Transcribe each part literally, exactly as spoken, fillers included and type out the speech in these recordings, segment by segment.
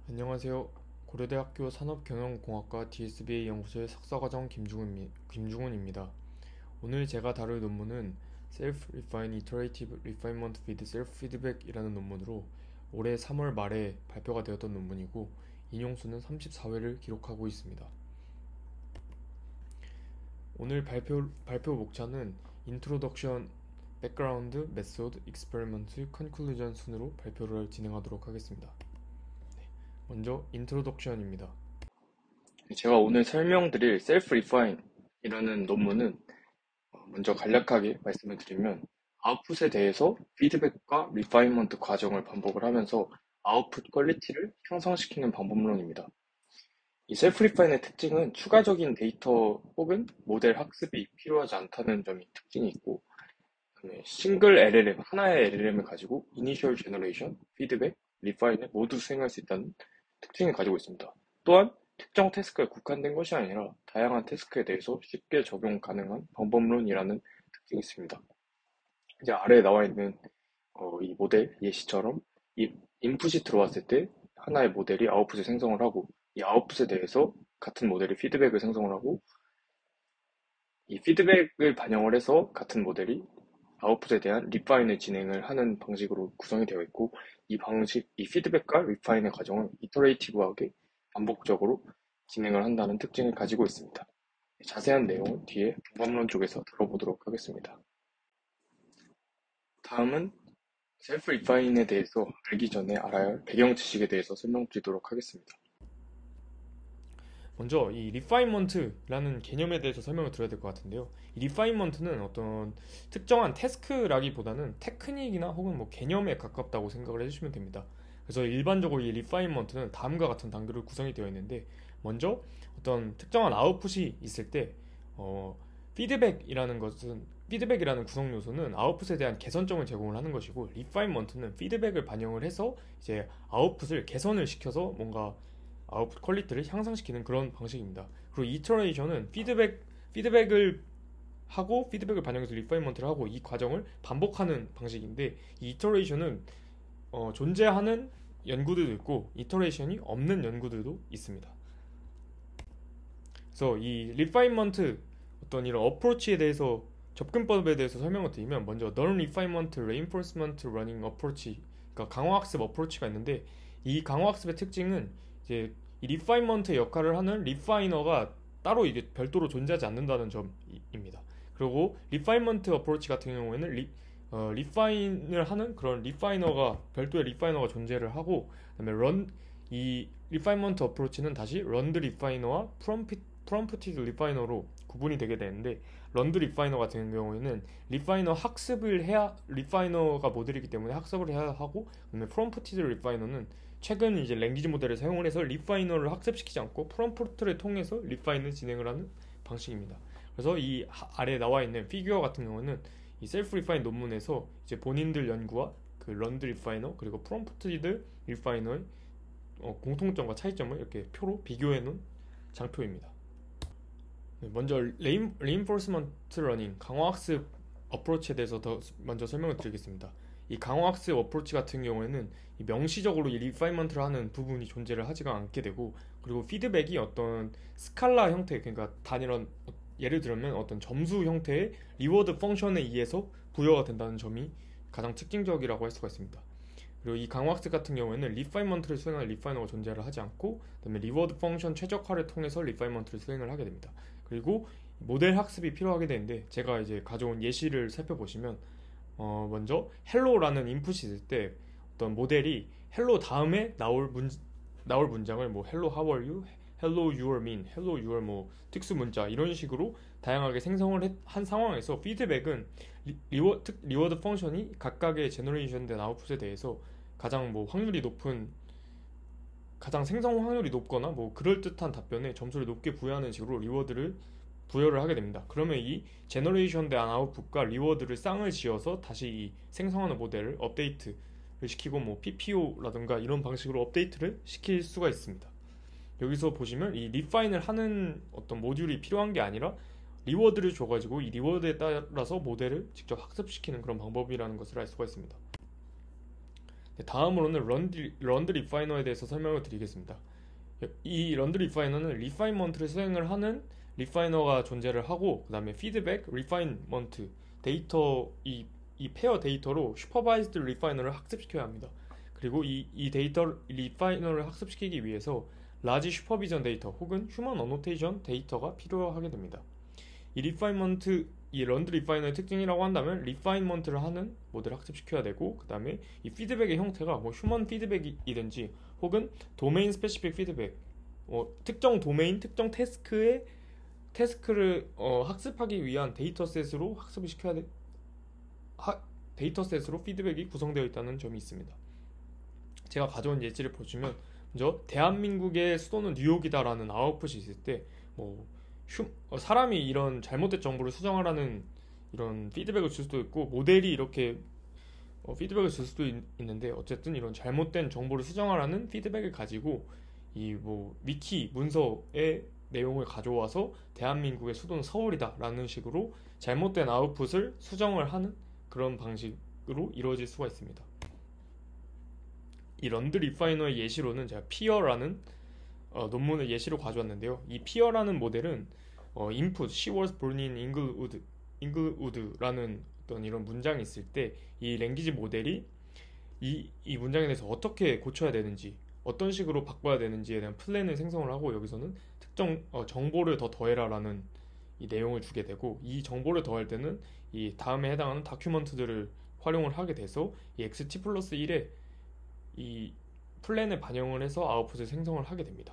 안녕하세요. 고려대학교 산업경영공학과 디에스비에이 연구소의 석사과정 김중훈, 김중훈입니다. 오늘 제가 다룰 논문은 Self-Refine Iterative Refinement with Self-Feedback이라는 논문으로 올해 삼월 말에 발표가 되었던 논문이고 인용수는 삼십사 회를 기록하고 있습니다. 오늘 발표, 발표 목차는 Introduction, Background, Method, Experiment, Conclusion 순으로 발표를 진행하도록 하겠습니다. 먼저 인트로덕션입니다. 제가 오늘 설명드릴 Self Refine이라는 논문은 먼저 간략하게 말씀을 드리면 아웃풋에 대해서 피드백과 리파이먼트 과정을 반복을 하면서 아웃풋 퀄리티를 향상시키는 방법론입니다. 이 셀프 리파인의 특징은 추가적인 데이터 혹은 모델 학습이 필요하지 않다는 점이 특징이 있고, 싱글 엘엘엠, 하나의 엘엘엠을 가지고 이니셜 제너레이션, 피드백, 리파인을 모두 수행할 수 있다는 특징을 가지고 있습니다. 또한 특정 태스크에 국한된 것이 아니라 다양한 태스크에 대해서 쉽게 적용 가능한 방법론이라는 특징이 있습니다. 이제 아래에 나와 있는 어, 이 모델 예시처럼 이 인풋이 들어왔을 때 하나의 모델이 아웃풋을 생성을 하고, 이 아웃풋에 대해서 같은 모델이 피드백을 생성을 하고, 이 피드백을 반영을 해서 같은 모델이 아웃풋에 대한 리파인을 진행을 하는 방식으로 구성이 되어 있고, 이 방식, 이 피드백과 리파인의 과정을 이터레이티브하게 반복적으로 진행을 한다는 특징을 가지고 있습니다. 자세한 내용은 뒤에 방법론 쪽에서 들어보도록 하겠습니다. 다음은 셀프 리파인에 대해서 알기 전에 알아야 할 배경 지식에 대해서 설명드리도록 하겠습니다. 먼저 이 리파인먼트라는 개념에 대해서 설명을 드려야 될 것 같은데요. 이 리파인먼트는 어떤 특정한 태스크라기보다는 테크닉이나 혹은 뭐 개념에 가깝다고 생각을 해주시면 됩니다. 그래서 일반적으로 이 리파인먼트는 다음과 같은 단계로 구성이 되어 있는데, 먼저 어떤 특정한 아웃풋이 있을 때 어, 피드백이라는 것은 피드백이라는 구성 요소는 아웃풋에 대한 개선점을 제공을 하는 것이고, 리파인먼트는 피드백을 반영을 해서 이제 아웃풋을 개선을 시켜서 뭔가 아웃풋 퀄리티를 향상시키는 그런 방식입니다. 그리고 이터레이션은 피드백, 피드백을 하고 피드백을 반영해서 리파인먼트를 하고 이 과정을 반복하는 방식인데, 이 이터레이션은 어, 존재하는 연구들도 있고 이터레이션이 없는 연구들도 있습니다. 그래서 이 리파인먼트 어떤 이런 어프로치에 대해서, 접근법에 대해서 설명을 드리면, 먼저 Non-Refinement Reinforcement Learning Approach, 그러니까 강화학습 어프로치가 있는데, 이 강화학습의 특징은 이제 이 리파인먼트의 역할을 하는 리파이너가 따로 이게 별도로 존재하지 않는다는 점입니다. 그리고 리파인먼트 어프로치 같은 경우에는 리, 어, 리파인을 하는 그런 리파이너가, 별도의 리파이너가 존재를 하고, 그다음에 런, 이 리파인먼트 어프로치는 다시 런드 리파이너와 프롬피, 프롬프티드 리파이너로 구분이 되게 되는데, 런드 리파이너 같은 경우에는 리파이너 학습을 해야, 리파이너가 모델이기 때문에 학습을 해야 하고, 그다음에 프롬프티드 리파이너는 최근 이제 랭귀지 모델을 사용을 해서 리파이너를 학습시키지 않고 프롬프트를 통해서 리파인을 진행을 하는 방식입니다. 그래서 이 아래에 나와 있는 피규어 같은 경우는 이 셀프 리파인 논문에서 이제 본인들 연구와 그 런드 리파이너 그리고 프롬프티드 리파이너의 어, 공통점과 차이점을 이렇게 표로 비교해 놓은 장표입니다. 네, 먼저 레인, 레인포스먼트 러닝, 강화학습 어프로치에 대해서 더 먼저 설명을 드리겠습니다. 이 강화학습 어프로치 같은 경우에는 이 명시적으로 이 리파인먼트를 하는 부분이 존재를 하지가 않게 되고, 그리고 피드백이 어떤 스칼라 형태, 그러니까 단일한, 예를 들면 어떤 점수 형태의 리워드 펑션에 의해서 부여가 된다는 점이 가장 특징적이라고 할 수가 있습니다. 그리고 이 강화학습 같은 경우에는 리파인먼트를 수행하는 리파이너가 존재를 하지 않고, 그다음에 리워드 펑션 최적화를 통해서 리파인먼트를 수행을 하게 됩니다. 그리고 모델 학습이 필요하게 되는데, 제가 이제 가져온 예시를 살펴보시면 어 먼저 헬로라는 인풋이 있을 때 어떤 모델이 헬로 다음에 나올 문 나올 문장을 뭐 헬로 how are you, 헬로 you are mean, 헬로 you are 뭐 특수 문자 이런 식으로 다양하게 생성을 했, 한 상황에서 피드백은 리, 리워, 특, 리워드 펑션이 각각의 제너레이션 된 아웃풋에 대해서 가장 뭐 확률이 높은, 가장 생성 확률이 높거나 뭐 그럴듯한 답변에 점수를 높게 부여하는 식으로 리워드를 부여를 하게 됩니다. 그러면 이 제너레이션 된 아웃풋과 리워드를 쌍을 지어서 다시 이 생성하는 모델을 업데이트를 시키고, 뭐 피피오라든가 이런 방식으로 업데이트를 시킬 수가 있습니다. 여기서 보시면 이 리파인을 하는 어떤 모듈이 필요한 게 아니라 리워드를 줘가지고 이 리워드에 따라서 모델을 직접 학습시키는 그런 방법이라는 것을 알 수가 있습니다. 네, 다음으로는 런드, 런드 리파이너에 대해서 설명을 드리겠습니다. 이 런드 리파이너는 리파인먼트를 수행을 하는 리파이너가 존재를 하고, 그 다음에 피드백, 리파인먼트 데이터, 이, 이 페어 데이터로 슈퍼바이즈드 리파이너를 학습시켜야 합니다. 그리고 이, 이 데이터 리파이너를 학습시키기 위해서 라지 슈퍼비전 데이터 혹은 휴먼 어노테이션 데이터가 필요하게 됩니다. 이 리파인먼트, 이 런드 리파이너의 특징이라고 한다면 리파인먼트를 하는 모델을 학습시켜야 되고, 그 다음에 이 피드백의 형태가 뭐 휴먼 피드백이든지 혹은 도메인 스페시픽 피드백, 어, 특정 도메인, 특정 태스크의 태스크를 어, 학습하기 위한 데이터셋으로 학습을 시켜야 돼. 하, 데이터셋으로 피드백이 구성되어 있다는 점이 있습니다. 제가 가져온 예지를 보시면, 먼저 대한민국의 수도는 뉴욕이다라는 아웃풋이 있을 때, 뭐 휴, 어, 사람이 이런 잘못된 정보를 수정하라는 이런 피드백을 줄 수도 있고, 모델이 이렇게 어, 피드백을 줄 수도 있, 있는데, 어쨌든 이런 잘못된 정보를 수정하라는 피드백을 가지고 이 뭐 위키 문서의 내용을 가져와서 대한민국의 수도는 서울이다라는 식으로 잘못된 아웃풋을 수정을 하는 그런 방식으로 이루어질 수가 있습니다. 이 런드 리파이너의 예시로는 제가 피어라는 어, 논문을 예시로 가져왔는데요. 이 피어라는 모델은 어, input she was born in Inglewood, Inglewood라는 어떤 이런 문장이 있을 때 이 랭귀지 모델이 이, 이 문장에 대해서 어떻게 고쳐야 되는지, 어떤 식으로 바꿔야 되는지에 대한 플랜을 생성을 하고, 여기서는 특정 어, 정보를 더 더해라라는 이 내용을 주게 되고, 이 정보를 더할 때는 이 다음에 해당하는 다큐먼트들을 활용을 하게 돼서 이 엑스티 플러스 일에 이 플랜을 반영을 해서 아웃풋을 생성을 하게 됩니다.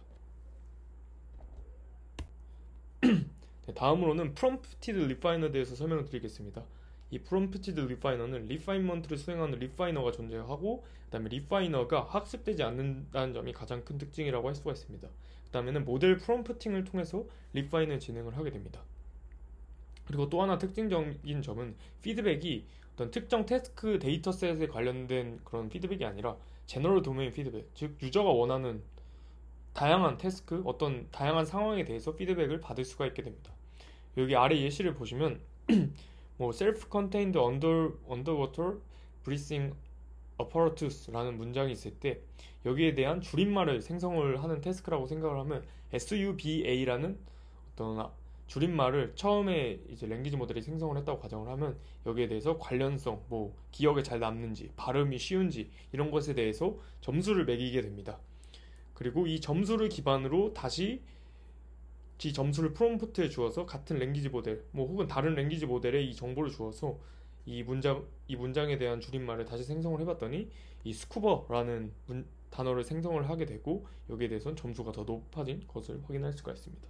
네, 다음으로는 프롬프티드 리파이너에 대해서 설명을 드리겠습니다. 이 프롬프티드 리파이너는 리파인먼트를 수행하는 리파이너가 존재하고, 그 다음에 리파이너가 학습되지 않는다는 점이 가장 큰 특징이라고 할 수가 있습니다. 그 다음에는 모델 프롬프팅을 통해서 리파인을 진행을 하게 됩니다. 그리고 또 하나 특징적인 점은 피드백이 어떤 특정 태스크 데이터셋에 관련된 그런 피드백이 아니라 제너럴 도메인 피드백, 즉 유저가 원하는 다양한 태스크, 어떤 다양한 상황에 대해서 피드백을 받을 수가 있게 됩니다. 여기 아래 예시를 보시면 뭐 self-contained under, underwater breathing apparatus라는 문장이 있을 때, 여기에 대한 줄임말을 생성을 하는 태스크라고 생각을 하면 수바라는 어떤 줄임말을 처음에 이제 랭귀지 모델이 생성을 했다고 가정을 하면, 여기에 대해서 관련성, 뭐 기억에 잘 남는지, 발음이 쉬운지 이런 것에 대해서 점수를 매기게 됩니다. 그리고 이 점수를 기반으로 다시 이 점수를 프롬프트에 주어서 같은 랭귀지 모델, 뭐 혹은 다른 랭귀지 모델에 이 정보를 주어서 이 문장, 이 문장에 대한 줄임말을 다시 생성을 해봤더니 이 스쿠버라는 문, 단어를 생성을 하게 되고, 여기에 대해서는 점수가 더 높아진 것을 확인할 수가 있습니다.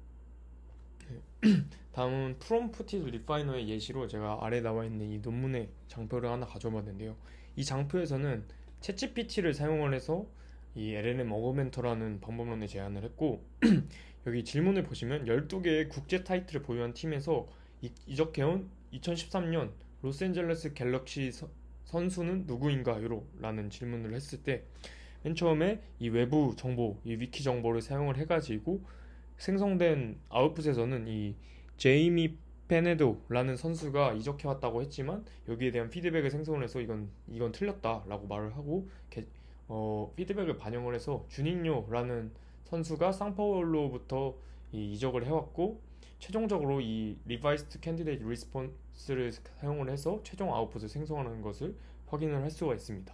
다음은 프롬프티드 리파이너의 예시로 제가 아래 나와 있는 이 논문의 장표를 하나 가져봤는데요. 이 장표에서는 챗지피티를 사용을 해서 이 엘엘엠 어그멘터라는 방법론을 제안을 했고, 여기 질문을 보시면 열두 개의 국제 타이틀을 보유한 팀에서 이, 이적해온 이천십삼 년 로스앤젤레스 갤럭시 서, 선수는 누구인가요? 라는 질문을 했을 때, 맨 처음에 이 외부 정보, 이 위키 정보를 사용을 해가지고 생성된 아웃풋에서는 이 제이미 페네도라는 선수가 이적해왔다고 했지만, 여기에 대한 피드백을 생성을 해서 이건 이건 틀렸다라고 말을 하고, 게, 어, 피드백을 반영을 해서 주니뇨라는 선수가 상파울로부터 이 이적을 해왔고, 최종적으로 이 리바이스드 캔디데이트 리스폰스를 사용을 해서 최종 아웃풋을 생성하는 것을 확인을 할 수가 있습니다.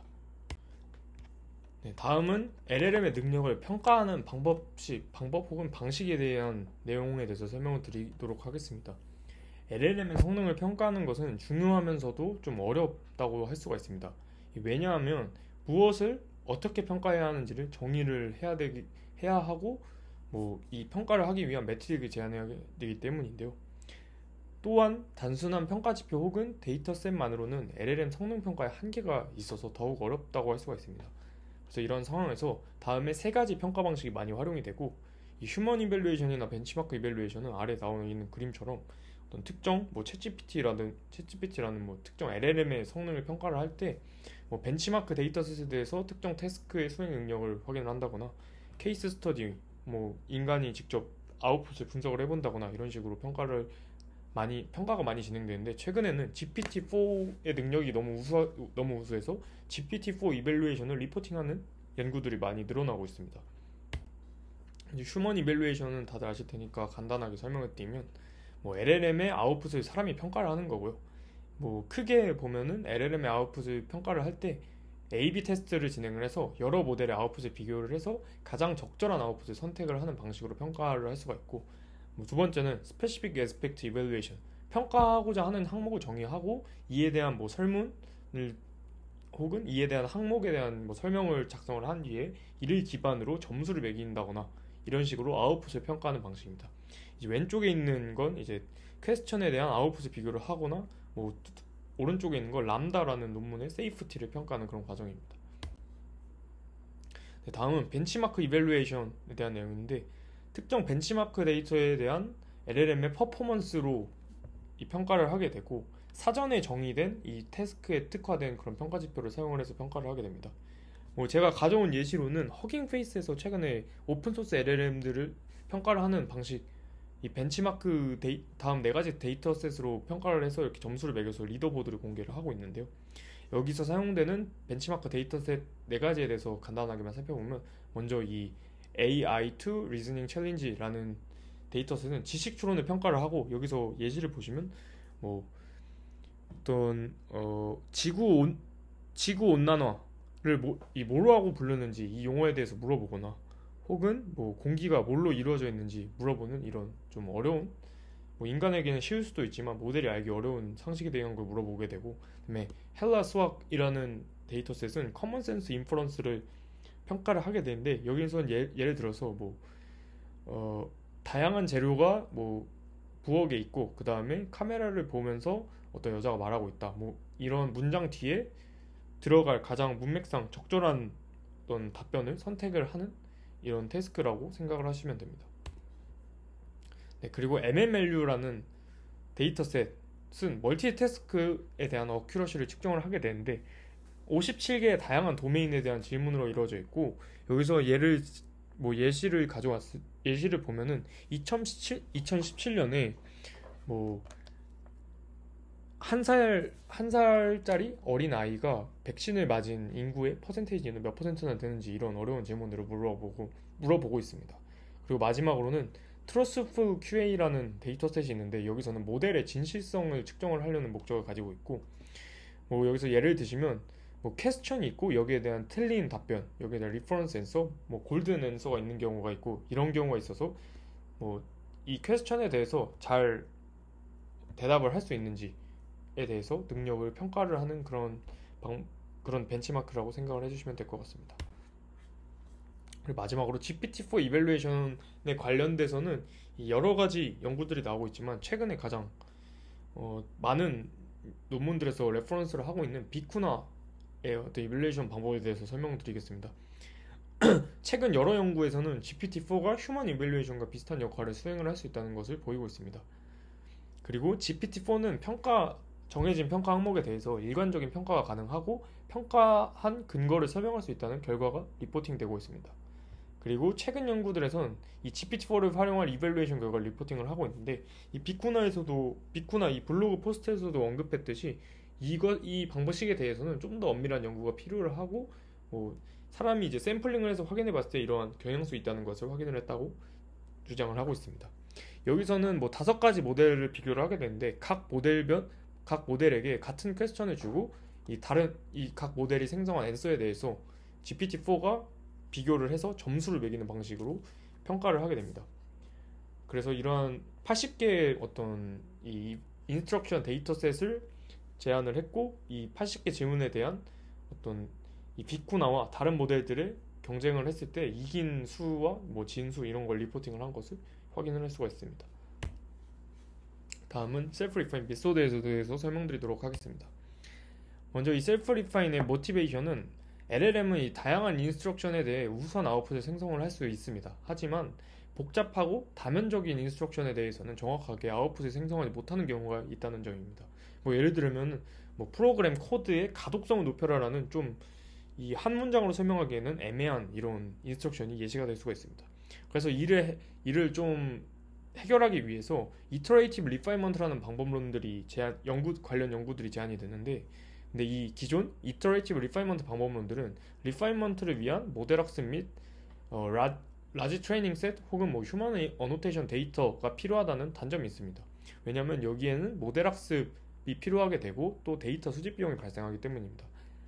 네, 다음은 엘엘엠의 능력을 평가하는 방법식, 방법 혹은 방식에 대한 내용에 대해서 설명을 드리도록 하겠습니다. 엘엘엠의 성능을 평가하는 것은 중요하면서도 좀 어렵다고 할 수가 있습니다. 왜냐하면 무엇을 어떻게 평가해야 하는지를 정의를 해야 되기, 해야 하고, 뭐 이 평가를 하기 위한 매트릭을 제안해야 되기 때문인데요. 또한 단순한 평가 지표 혹은 데이터셋만으로는 엘엘엠 성능 평가에 한계가 있어서 더욱 어렵다고 할 수가 있습니다. 그래서 이런 상황에서 다음에 세 가지 평가 방식이 많이 활용이 되고, 이 휴먼 이밸루에이션이나 벤치마크 이밸루에이션은 아래 나와 있는 그림처럼 어떤 특정 뭐 챗지피티라는 챗지피티라는 뭐 특정 엘엘엠의 성능을 평가를 할 때 뭐 벤치마크 데이터셋에 대해서 특정 태스크의 수행 능력을 확인을 한다거나, 케이스 스터디, 뭐 인간이 직접 아웃풋을 분석을 해본다거나 이런 식으로 평가를 많이 평가가 많이 진행되는데 최근에는 지피티포의 능력이 너무 우수 너무 우수해서 지피티포 이밸루에이션을 리포팅하는 연구들이 많이 늘어나고 있습니다. 이제 휴먼 이밸루에이션은 다들 아실 테니까 간단하게 설명을 드리면 뭐 엘엘엠의 아웃풋을 사람이 평가를 하는 거고요. 뭐 크게 보면은 엘엘엠의 아웃풋을 평가를 할 때 에이비 테스트를 진행을 해서 여러 모델의 아웃풋을 비교를 해서 가장 적절한 아웃풋을 선택을 하는 방식으로 평가를 할 수가 있고, 뭐 두 번째는 Specific Aspect Evaluation, 평가하고자 하는 항목을 정의하고 이에 대한 뭐 설문을 혹은 이에 대한 항목에 대한 뭐 설명을 작성을 한 뒤에 이를 기반으로 점수를 매긴다거나 이런 식으로 아웃풋을 평가하는 방식입니다. 이제 왼쪽에 있는 건 이제 퀘스천에 대한 아웃풋을 비교를 하거나, 뭐 오른쪽에 있는 건 람다라는 논문의 세이프티를 평가하는 그런 과정입니다. 네, 다음은 벤치마크 이밸루에이션에 대한 내용인데, 특정 벤치마크 데이터에 대한 엘엘엠의 퍼포먼스로 이 평가를 하게 되고, 사전에 정의된 이 태스크에 특화된 그런 평가 지표를 사용을 해서 평가를 하게 됩니다. 뭐 제가 가져온 예시로는 허깅 페이스에서 최근에 오픈소스 엘엘엠들을 평가를 하는 방식, 이 벤치마크 데이, 다음 네 가지 데이터셋으로 평가를 해서 이렇게 점수를 매겨서 리더보드를 공개를 하고 있는데요. 여기서 사용되는 벤치마크 데이터셋 네 가지에 대해서 간단하게만 살펴보면, 먼저 이 에이아이 투 Reasoning Challenge라는 데이터셋은 지식 추론을 평가를 하고, 여기서 예시를 보시면 뭐 어떤 어 지구 온 지구 온난화를 뭐, 이 뭐라고 부르는지 이 용어에 대해서 물어보거나, 혹은 뭐 공기가 뭘로 이루어져 있는지 물어보는 이런 좀 어려운, 뭐 인간에게는 쉬울 수도 있지만 모델이 알기 어려운 상식에 대한 걸 물어보게 되고, 그다음에 헬라 수학이라는 데이터셋은 커먼센스 인퍼런스를 평가를 하게 되는데, 여기서는 예, 예를 들어서 뭐 어, 다양한 재료가 뭐 부엌에 있고 그 다음에 카메라를 보면서 어떤 여자가 말하고 있다, 뭐 이런 문장 뒤에 들어갈 가장 문맥상 적절한 어떤 답변을 선택을 하는 이런 태스크라고 생각을 하시면 됩니다. 네, 그리고 엠엠엘유라는 데이터셋은 멀티 태스크에 대한 어큐러시를 측정을 하게 되는데, 오십칠 개의 다양한 도메인에 대한 질문으로 이루어져 있고, 여기서 예를 뭐 예시를 가져왔을 예시를 보면은 이천십칠 년에 뭐 한 살, 한 살짜리 어린 아이가 백신을 맞은 인구의 퍼센테이지는 몇 퍼센트나 되는지, 이런 어려운 질문들을 물어보고, 물어보고 있습니다. 그리고 마지막으로는 트러스풀 큐에이라는 데이터셋이 있는데, 여기서는 모델의 진실성을 측정을 하려는 목적을 가지고 있고, 뭐 여기서 예를 드시면 뭐 퀘스천이 있고 여기에 대한 틀린 답변, 여기에 대한 리퍼런스 앤서, 뭐 골든 앤서가 있는 경우가 있고, 이런 경우가 있어서 뭐 이 퀘스천에 대해서 잘 대답을 할 수 있는지 에 대해서 능력을 평가를 하는 그런 방, 그런 벤치마크라고 생각을 해주시면 될 것 같습니다. 그리고 마지막으로 지피티 포 이밸루에이션에 관련돼서는 여러 가지 연구들이 나오고 있지만, 최근에 가장 어, 많은 논문들에서 레퍼런스를 하고 있는 비쿠나의 어떤 이밸루에이션 방법에 대해서 설명을 드리겠습니다. 최근 여러 연구에서는 지피티 포가 휴먼 이밸루에이션과 비슷한 역할을 수행을 할 수 있다는 것을 보이고 있습니다. 그리고 지피티 포는 평가 정해진 평가 항목에 대해서 일관적인 평가가 가능하고 평가한 근거를 설명할 수 있다는 결과가 리포팅되고 있습니다. 그리고 최근 연구들에선 이 지피티 포를 활용한 이밸루에이션 결과를 리포팅을 하고 있는데, 이 비쿠나에서도 비쿠나 이 블로그 포스트에서도 언급했듯이 이거 이 방법식에 대해서는 좀 더 엄밀한 연구가 필요를 하고, 뭐 사람이 이제 샘플링을 해서 확인해 봤을 때 이러한 경향수 있다는 것을 확인을 했다고 주장을 하고 있습니다. 여기서는 뭐 다섯 가지 모델을 비교를 하게 되는데, 각 모델별 각 모델에게 같은 퀘스천을 주고 이 다른 이 각 모델이 생성한 앤서에 대해서 지피티 포가 비교를 해서 점수를 매기는 방식으로 평가를 하게 됩니다. 그래서 이러한 팔십 개의 어떤 이 인스트럭션 데이터셋을 제안을 했고, 이 팔십 개 질문에 대한 어떤 이 비쿠나와 다른 모델들의 경쟁을 했을 때 이긴 수와 뭐 진수 이런 걸 리포팅을 한 것을 확인을 할 수가 있습니다. 다음은 셀프 리파인 메소드에 대해서 설명드리도록 하겠습니다. 먼저 이 셀프 리파인의 모티베이션은, 엘엘엠은 이 다양한 인스트럭션에 대해 우수한 아웃풋을 생성을 할 수 있습니다. 하지만 복잡하고 다면적인 인스트럭션에 대해서는 정확하게 아웃풋을 생성하지 못하는 경우가 있다는 점입니다. 뭐 예를 들면 뭐 프로그램 코드의 가독성을 높여라라는 좀 이 한 문장으로 설명하기에는 애매한 이런 인스트럭션이 예시가 될 수가 있습니다. 그래서 이를 이를 좀 해결하기 위해서 이터레이티브 리파이먼트라는 방법론들이 제한 연구 관련 연구들이 제안이 되는데, 근데 이 기존 이터레이티브 리파이먼트 방법론들은 리파이먼트를 위한 모델 학습 및 어, 라, 라지 트레이닝 셋 혹은 뭐 휴먼 어노테이션 데이터가 필요하다는 단점이 있습니다. 왜냐하면 여기에는 모델 학습이 필요하게 되고 또 데이터 수집 비용이 발생하기 때문입니다.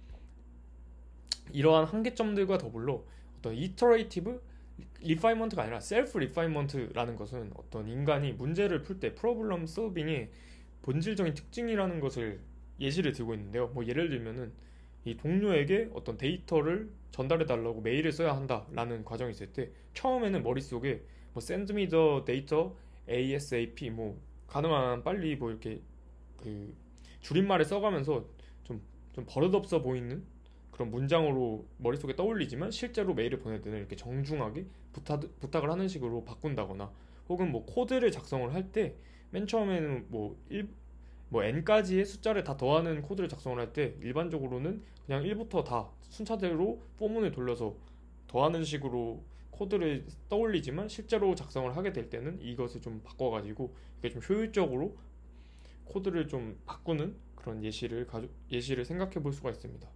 이러한 한계점들과 더불어 어떤 이터레이티브 리파이먼트가 아니라 셀프 리파이먼트라는 것은 어떤 인간이 문제를 풀 때 프로블럼 솔빙의 본질적인 특징이라는 것을 예시를 들고 있는데요. 뭐 예를 들면은 이 동료에게 어떤 데이터를 전달해 달라고 메일을 써야 한다라는 과정이 있을 때 처음에는 머릿속에 뭐 send me the data 에이에스에이피 뭐 가능한 빨리 뭐 이렇게 그 줄임말을 써가면서 좀, 좀 버릇없어 보이는 그런 문장으로 머릿속에 떠올리지만 실제로 메일을 보낼 때는 이렇게 정중하게 부탁, 부탁을 하는 식으로 바꾼다거나, 혹은 뭐 코드를 작성을 할 때 맨 처음에는 뭐 일, 뭐 n까지의 숫자를 다 더하는 코드를 작성을 할 때 일반적으로는 그냥 일부터 다 순차대로 포문을 돌려서 더하는 식으로 코드를 떠올리지만 실제로 작성을 하게 될 때는 이것을 좀 바꿔가지고 이게 좀 효율적으로 코드를 좀 바꾸는 그런 예시를 가져, 예시를 생각해 볼 수가 있습니다.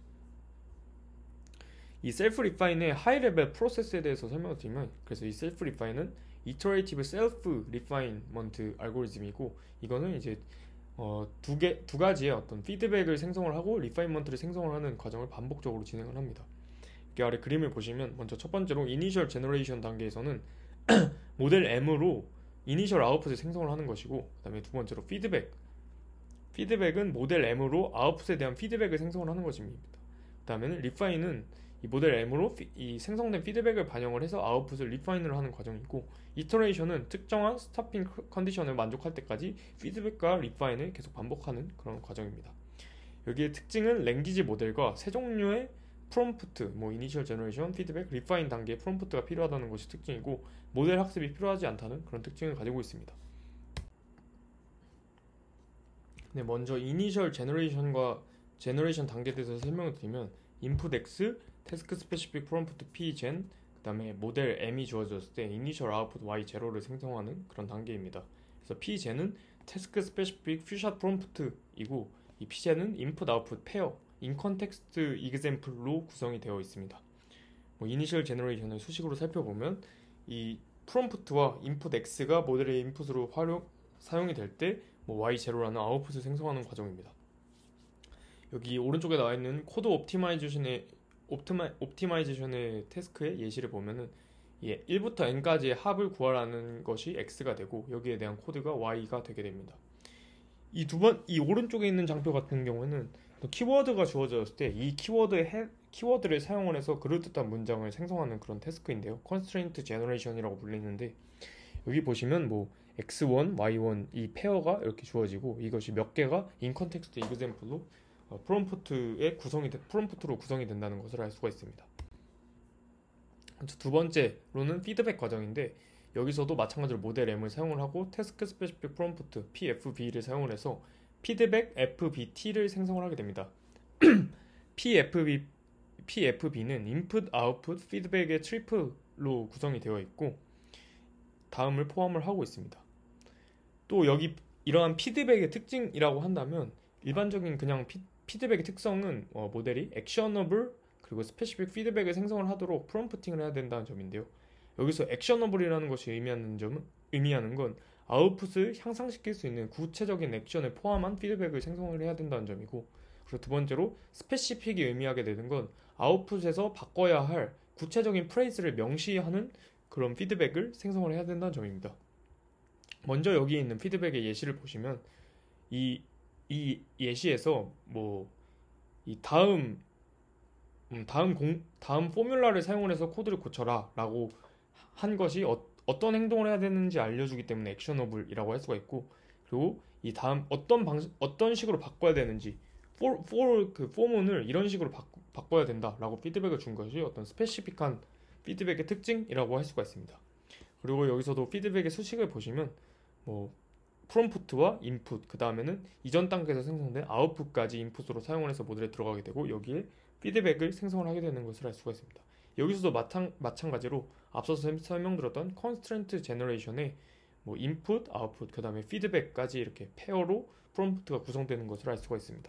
이 셀프 리파인의 하이 레벨 프로세스에 대해서 설명을 드리면, 그래서 이 셀프 리파인은 이터레이티브 셀프 리파인먼트 알고리즘이고, 이거는 이제 어, 두 개, 두 가지의 어떤 피드백을 생성을 하고 리파인먼트를 생성을 하는 과정을 반복적으로 진행을 합니다. 여기 아래 그림을 보시면 먼저 첫 번째로 이니셜 제너레이션 단계에서는 모델 M으로 이니셜 아웃풋을 생성을 하는 것이고, 그 다음에 두 번째로 피드백 피드백은 모델 M으로 아웃풋에 대한 피드백을 생성을 하는 것입니다. 그 다음에는 리파인은 이 모델 M으로 피, 이 생성된 피드백을 반영을 해서 아웃풋을 리파인을 하는 과정이고, 이터레이션은 특정한 스타핑 컨디션을 만족할 때까지 피드백과 리파인을 계속 반복하는 그런 과정입니다. 여기의 특징은 랭귀지 모델과 세 종류의 프롬프트, 뭐 이니셜 제너레이션, 피드백, 리파인 단계의 프롬프트가 필요하다는 것이 특징이고, 모델 학습이 필요하지 않다는 그런 특징을 가지고 있습니다. 네, 먼저 이니셜 제너레이션과 제너레이션 단계에 대해서 설명을 드리면, input x, task specific prompt p gen, 그 다음에 모델 m이 주어졌을 때 initial output y 제로를 생성하는 그런 단계입니다. 그래서 p gen은 task specific few-shot prompt이고, 이 p gen은 input output pair, in context example로 구성이 되어 있습니다. 뭐 initial generation을 수식으로 살펴보면 이 프롬프트와 input x가 모델의 인풋으로 활용 사용이 될 때 뭐 와이 제로라는 아웃풋을 생성하는 과정입니다. 여기 오른쪽에 나와 있는 코드 옵티마이제이션의 옵티마, 옵티마이제이션의 태스크의 예시를 보면은 예, 일부터 n까지의 합을 구하라는 것이 x가 되고, 여기에 대한 코드가 y가 되게 됩니다. 이 두 번, 이 오른쪽에 있는 장표 같은 경우에는 키워드가 주어졌을 때 이 키워드의 해, 키워드를 사용을 해서 그럴듯한 문장을 생성하는 그런 태스크인데요. constraint generation이라고 불리는데, 여기 보시면 뭐 엑스 원, 와이 원 이 페어가 이렇게 주어지고, 이것이 몇 개가 in context example로 어, 프롬프트의 구성이 되, 프롬프트로 구성이 된다는 것을 알 수가 있습니다. 두 번째로는 피드백 과정인데, 여기서도 마찬가지로 모델 M을 사용을 하고 태스크 스페시픽 프롬프트 피에프비를 사용을 해서 피드백 에프비티를 생성을 하게 됩니다. 피에프비, 피에프비는 인풋, 아웃풋, 피드백의 트리플로 구성이 되어 있고 다음을 포함을 하고 있습니다. 또 여기 이러한 피드백의 특징이라고 한다면, 일반적인 그냥 피, 피드백의 특성은 어, 모델이 액셔너블 그리고 스페시픽 피드백을 생성을 하도록 프롬프팅을 해야 된다는 점인데요. 여기서 액셔너블이라는 것이 의미하는 점은 의미하는 건 아웃풋을 향상시킬 수 있는 구체적인 액션을 포함한 피드백을 생성을 해야 된다는 점이고, 그리고 두 번째로 스페시픽이 의미하게 되는 건 아웃풋에서 바꿔야 할 구체적인 프레이즈를 명시하는 그런 피드백을 생성을 해야 된다는 점입니다. 먼저 여기 있는 피드백의 예시를 보시면 이, 이 예시에서 뭐 이 다음 음, 다음 공 다음 포뮬라를 사용을 해서 코드를 고쳐라 라고 한 것이 어, 어떤 행동을 해야 되는지 알려주기 때문에 액셔너블이라고 할 수가 있고, 그리고 이 다음 어떤 방식 어떤 식으로 바꿔야 되는지 for, for 그 포문을 이런 식으로 바, 바꿔야 된다라고 피드백을 준 것이 어떤 스페시픽한 피드백의 특징이라고 할 수가 있습니다. 그리고 여기서도 피드백의 수식을 보시면 뭐 프롬프트와 인풋, 그 다음에는 이전 단계에서 생성된 아웃풋까지 인풋으로 사용을 해서 모델에 들어가게 되고, 여기에 피드백을 생성을 하게 되는 것을 알 수가 있습니다. 여기서도 마찬, 마찬가지로 앞서서 설명드렸던 constraint generation의 뭐 인풋, 아웃풋, 그 다음에 피드백까지 이렇게 페어로 프롬프트가 구성되는 것을 알 수가 있습니다.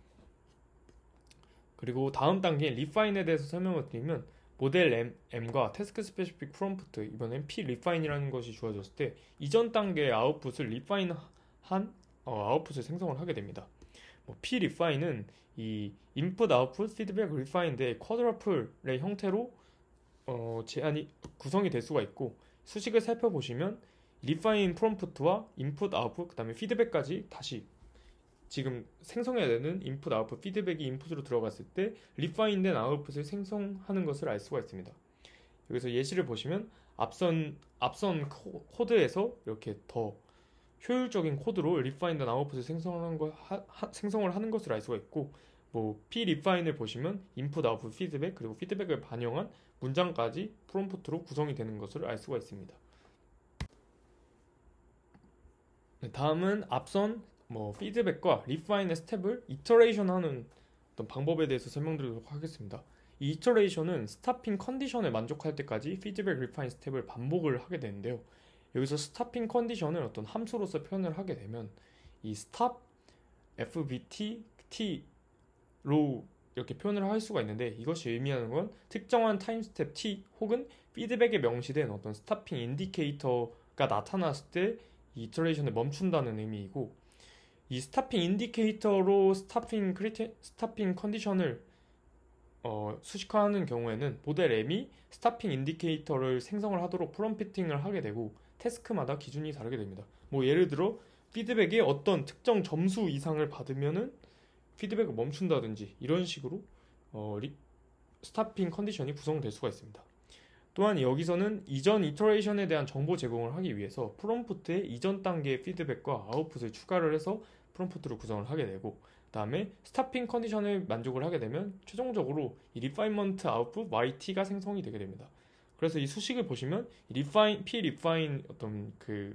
그리고 다음 단계인 리파인에 대해서 설명을 드리면 모델 M, M과 태스크 스페시픽 프롬프트, 이번엔 P 리파인이라는 것이 주어졌을 때 이전 단계의 아웃풋을 리파인한 어, 아웃풋을 생성을 하게 됩니다. 뭐 P 리파인은 이 인풋, 아웃풋, 피드백, 리파인의 쿼드러플의 형태로 어, 제한이 구성이 될 수가 있고, 수식을 살펴보시면 리파인 프롬프트와 인풋, 아웃풋, 그 다음에 피드백까지 다시 지금 생성해야 되는 인풋, 아웃풋, 피드백이 인풋으로 들어갔을 때 리파인된 아웃풋을 생성하는 것을 알 수가 있습니다. 여기서 예시를 보시면 앞선 앞선 코드에서 이렇게 더 효율적인 코드로 리파인된 아웃풋을 생성하는 거, 하, 하, 생성을 하는 것을 알 수가 있고, 뭐 P 리파인을 보시면 인풋, 아웃풋, 피드백, 그리고 피드백을 반영한 문장까지 프롬프트로 구성이 되는 것을 알 수가 있습니다. 네, 다음은 앞선 뭐 피드백과 리파인의 스텝을 이터레이션 하는 어떤 방법에 대해서 설명드리도록 하겠습니다. 이 이터레이션은 스타핑 컨디션에 만족할 때까지 피드백, 리파인 스텝을 반복을 하게 되는데요. 여기서 스타핑 컨디션을 어떤 함수로서 표현을 하게 되면 이 stop 에프비티 t로 이렇게 표현을 할 수가 있는데, 이것이 의미하는 건 특정한 타임 스텝 t 혹은 피드백에 명시된 어떤 스타핑 인디케이터가 나타났을 때 이 이터레이션을 멈춘다는 의미이고, 이 스타핑 인디케이터로 스타핑 크리티 스타핑 컨디션을 어, 수식화하는 경우에는 모델 M이 스타핑 인디케이터를 생성을 하도록 프롬프팅을 하게 되고, 태스크마다 기준이 다르게 됩니다. 뭐 예를 들어 피드백에 어떤 특정 점수 이상을 받으면은 피드백을 멈춘다든지 이런 식으로 어, 리, 스타핑 컨디션이 구성될 수가 있습니다. 또한 여기서는 이전 이터레이션에 대한 정보 제공을 하기 위해서 프롬프트에 이전 단계의 피드백과 아웃풋을 추가를 해서 프롬프트를 구성을 하게 되고, 그 다음에 스타핑 컨디션을 만족을 하게 되면 최종적으로 이 리파인먼트 아웃풋 와이티가 생성이 되게 됩니다. 그래서 이 수식을 보시면 리파인, P 리파인 어떤 그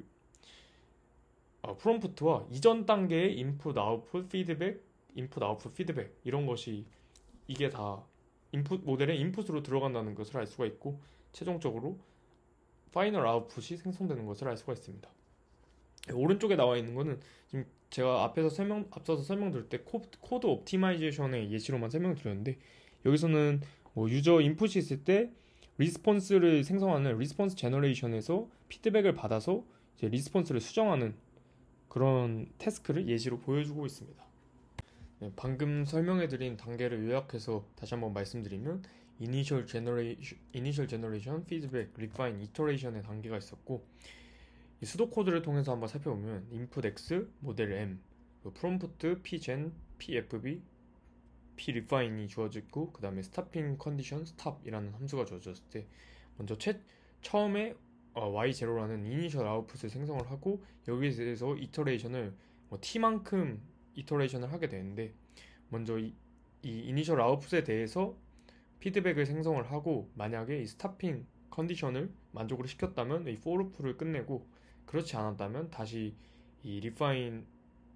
어, 프롬프트와 이전 단계의 인풋, 아웃풋, 피드백, 인풋, 아웃풋, 피드백 이런 것이 이게 다 인풋 모델의 인풋으로 들어간다는 것을 알 수가 있고, 최종적으로 파이널 아웃풋이 생성되는 것을 알 수가 있습니다. 오른쪽에 나와 있는 거는 지금 제가 앞에서 설명 앞서서 설명드릴 때 코드, 코드 옵티마이제이션의 예시로만 설명드렸는데, 여기서는 뭐 유저 인풋이 있을 때 리스폰스를 생성하는 리스폰스 제너레이션에서 피드백을 받아서 이제 리스폰스를 수정하는 그런 태스크를 예시로 보여주고 있습니다. 네, 방금 설명해드린 단계를 요약해서 다시 한번 말씀드리면 Initial Generation, Initial Generation, Feedback, Refine, Iteration의 단계가 있었고, 이 수도 코드를 통해서 한번 살펴보면 Input X, 모델 M, Prompt Pgen, Pfb, Prefine이 주어지고, 그 다음에 Stopping Condition, Stop이라는 함수가 주어졌을 때 먼저 최, 처음에 어, 와이 제로라는 Initial Output을 생성을 하고, 여기에 대해서 Iteration을 뭐 T만큼 Iteration을 하게 되는데, 먼저 이, 이 Initial Output에 대해서 피드백을 생성을 하고, 만약에 이 스타핑 컨디션을 만족을 시켰다면 이 for loop를 끝내고, 그렇지 않았다면 다시 이 refine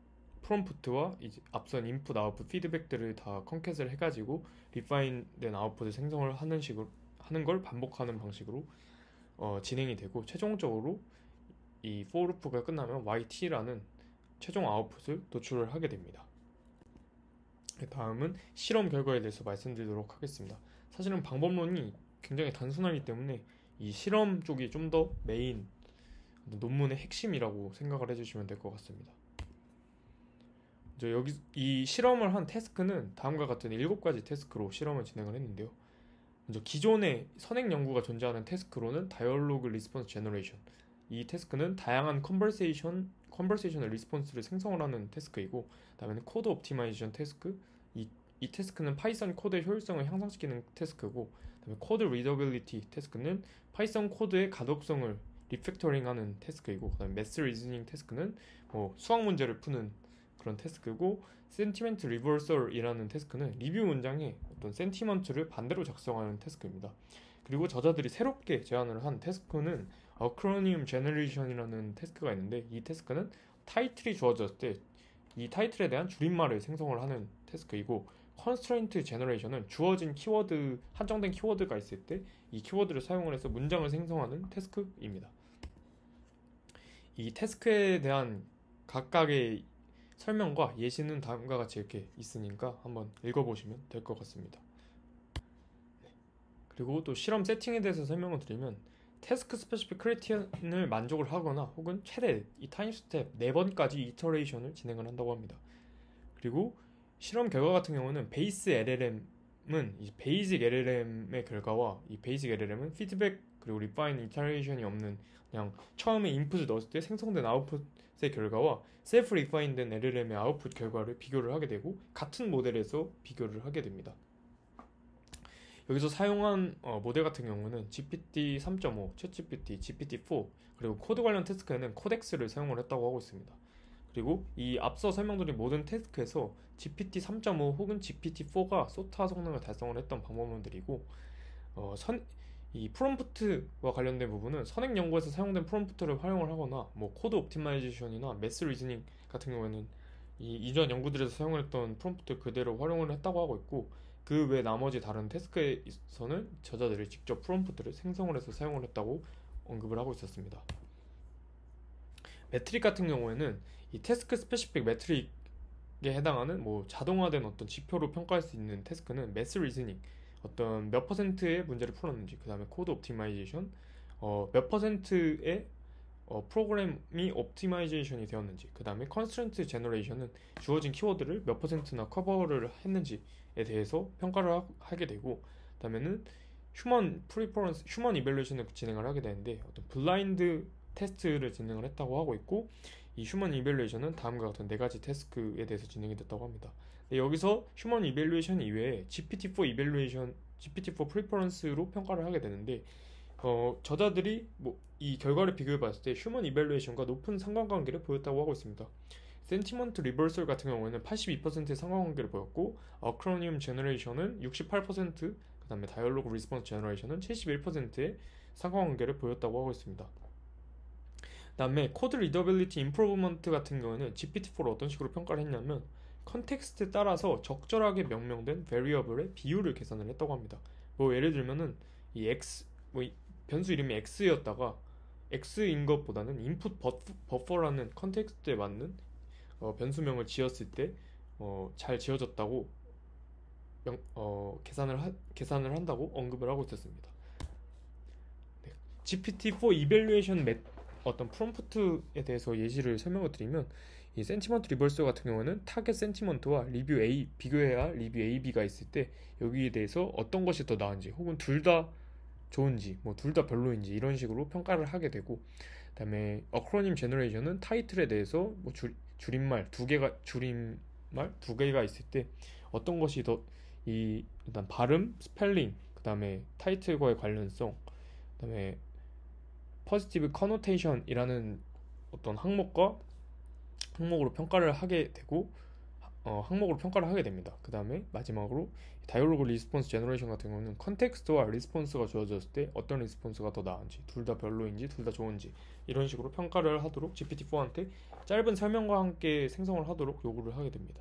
프롬프트와 이제 앞선 인풋, 아웃풋, 피드백들을 다 컨캣을 해가지고 리파인된 아웃풋을 생성을 하는 식으로 하는 걸 반복하는 방식으로 어, 진행이 되고, 최종적으로 이 for loop가 끝나면 와이티라는 최종 아웃풋을 도출을 하게 됩니다. 다음은 실험 결과에 대해서 말씀드리도록 하겠습니다. 사실은 방법론이 굉장히 단순하기 때문에 이 실험 쪽이 좀 더 메인 논문의 핵심이라고 생각을 해주시면 될 것 같습니다. 여기 이 실험을 한 태스크는 다음과 같은 일곱 가지 태스크로 실험을 진행을 했는데요. 먼저 기존의 선행 연구가 존재하는 태스크로는 다이얼로그 리스폰스 제너레이션, 이 태스크는 다양한 컨버세이션 컨버세이션의 리스폰스를 생성을 하는 태스크이고, 그다음에는 코드 옵티마이제이션 태스크, 이, 이 태스크는 파이썬 코드의 효율성을 향상시키는 태스크고, 그다음에 코드 리더빌리티 태스크는 파이썬 코드의 가독성을 리팩터링하는 태스크이고, 그다음에 매스 리즈닝 태스크는 뭐 수학 문제를 푸는 그런 태스크고, 센티멘트 리버설이라는 태스크는 리뷰 문장에 어떤 센티먼트를 반대로 작성하는 태스크입니다. 그리고 저자들이 새롭게 제안을 한 태스크는 어크로니움 제너레이션이라는 태스크가 있는데, 이 태스크는 타이틀이 주어졌을 때 이 타이틀에 대한 줄임말을 생성을 하는 태스크이고, 컨스트레인트 제너레이션은 주어진 키워드, 한정된 키워드가 있을 때 이 키워드를 사용을 해서 문장을 생성하는 태스크입니다. 이 태스크에 대한 각각의 설명과 예시는 다음과 같이 이렇게 있으니까 한번 읽어보시면 될 것 같습니다. 그리고 또 실험 세팅에 대해서 설명을 드리면 태스크 스페시픽 크리티언을 만족을 하거나 혹은 최대 이 타임 스텝 네 번까지 이터레이션을 진행을 한다고 합니다. 그리고 실험 결과 같은 경우는 베이스 엘엘엠은 이 베이직 엘엘엠의 결과와 이 베이직 엘엘엠은 피드백 그리고 리파인 이터레이션이 없는 그냥 처음에 인풋을 넣었을 때 생성된 아웃풋의 결과와 셀프 리파인된 엘엘엠의 아웃풋 결과를 비교를 하게 되고 같은 모델에서 비교를 하게 됩니다. 여기서 사용한 어, 모델 같은 경우는 지피티 삼 점 오, 챗지피티, 지피티 사 그리고 코드 관련 태스크에는 코덱스를 사용을 했다고 하고 있습니다. 그리고 이 앞서 설명드린 모든 태스크에서 지피티 삼 점 오 혹은 지피티 사가 소타 성능을 달성을 했던 방법론들이고 어, 선, 이 프롬프트와 관련된 부분은 선행 연구에서 사용된 프롬프트를 활용을 하거나 뭐 코드 옵티마이제이션이나 매스 리즈닝 같은 경우에는 이 이전 연구들에서 사용을 했던 프롬프트 그대로 활용을 했다고 하고 있고 그 외 나머지 다른 태스크에서는 저자들이 직접 프롬프트를 생성을 해서 사용을 했다고 언급을 하고 있었습니다. 매트릭 같은 경우에는 이 태스크 스페시픽 매트릭에 해당하는 뭐 자동화된 어떤 지표로 평가할 수 있는 태스크는 매스 리즈닝 어떤 몇 퍼센트의 문제를 풀었는지 그 다음에 코드 옵티마이제이션 어, 몇 퍼센트의 어, 프로그램이 옵티마이제이션이 되었는지 그 다음에 컨스트레인트 제너레이션은 주어진 키워드를 몇 퍼센트나 커버를 했는지에 대해서 평가를 하, 하게 되고 그 다음에는 휴먼 프리퍼런스 휴먼 이밸루에이션을 진행을 하게 되는데 어떤 블라인드 테스트를 진행을 했다고 하고 있고 이 휴먼 이밸루에이션은 다음과 같은 네 가지 태스크에 대해서 진행이 됐다고 합니다. 네, 여기서 휴먼 이밸루에이션 이외에 지피티 사 이밸루에이션, 지피티 사 프리퍼런스로 평가를 하게 되는데 어, 저자들이 뭐 이 결과를 비교해 봤을 때 휴먼 이밸루에이션과 높은 상관관계를 보였다고 하고 있습니다. 센티먼트 리버설 같은 경우에는 팔십이 퍼센트의 상관관계를 보였고 어크로니움 제너레이션은 육십팔 퍼센트 그 다음에 다이얼로그 리스폰스 제너레이션은 칠십일 퍼센트의 상관관계를 보였다고 하고 있습니다. 그 다음에 코드 리더빌리티 임프로브먼트 같은 경우에는 지피티 사를 어떤 식으로 평가를 했냐면 컨텍스트에 따라서 적절하게 명명된 베리어블의 비율을 계산을 했다고 합니다. 뭐 예를 들면은 이 x 뭐 변수 이름이 x였다가 x인 것보다는 인풋 버퍼라는 컨텍스트에 맞는 어, 변수명을 지었을 때 어, 잘 지어졌다고 명, 어, 계산을 하, 계산을 한다고 언급을 하고 있었습니다. 네. 지피티 사 이밸루에이션 맷 어떤 프롬프트에 대해서 예시를 설명을 드리면 이 센티먼트 리버스 같은 경우는 타겟 센티먼트와 리뷰 A 비교해야 할 리뷰 에이비가 있을 때 여기에 대해서 어떤 것이 더 나은지 혹은 둘 다 좋은지 뭐 둘 다 별로인지 이런 식으로 평가를 하게 되고 그다음에 어크로님 제너레이션은 타이틀에 대해서 뭐 줄, 줄임말 두 개가 줄임말 두 개가 있을 때 어떤 것이 더 이 일단 발음, 스펠링 그다음에 타이틀과의 관련성 그다음에 포지티브 커노테이션이라는 어떤 항목과 항목으로 평가를 하게 되고 어, 항목으로 평가를 하게 됩니다. 그 다음에 마지막으로 다이얼로그 리스폰스 제너레이션 같은 경우는 컨텍스트와 리스폰스가 주어졌을 때 어떤 리스폰스가 더 나은지 둘 다 별로인지 둘 다 좋은지 이런 식으로 평가를 하도록 지피티 사한테 짧은 설명과 함께 생성을 하도록 요구를 하게 됩니다.